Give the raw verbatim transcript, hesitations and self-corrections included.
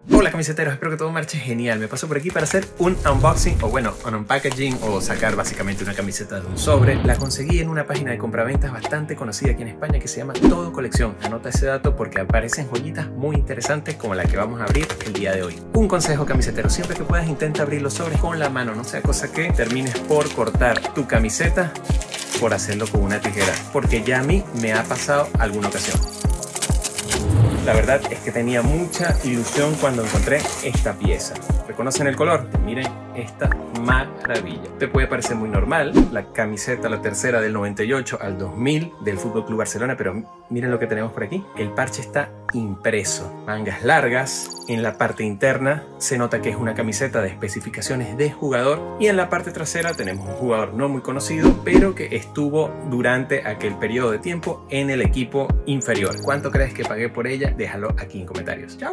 Hola camiseteros, espero que todo marche genial. Me paso por aquí para hacer un unboxing o bueno, un unpackaging o sacar básicamente una camiseta de un sobre. La conseguí en una página de compraventas bastante conocida aquí en España que se llama Todo Colección. Anota ese dato porque aparecen joyitas muy interesantes como la que vamos a abrir el día de hoy. Un consejo camisetero, siempre que puedas intenta abrir los sobres con la mano, no sea cosa que termines por cortar tu camiseta por hacerlo con una tijera, porque ya a mí me ha pasado alguna ocasión. La verdad es que tenía mucha ilusión cuando encontré esta pieza. ¿Reconocen el color? Miren esta maravilla. Te puede parecer muy normal, la camiseta, la tercera del noventa y ocho al dos mil del F C Barcelona, pero miren lo que tenemos por aquí. El parche está impreso, mangas largas, en la parte interna se nota que es una camiseta de especificaciones de jugador y en la parte trasera tenemos un jugador no muy conocido, pero que estuvo durante aquel periodo de tiempo en el equipo inferior. ¿Cuánto crees que pagué por ella? Déjalo aquí en comentarios. ¡Chao!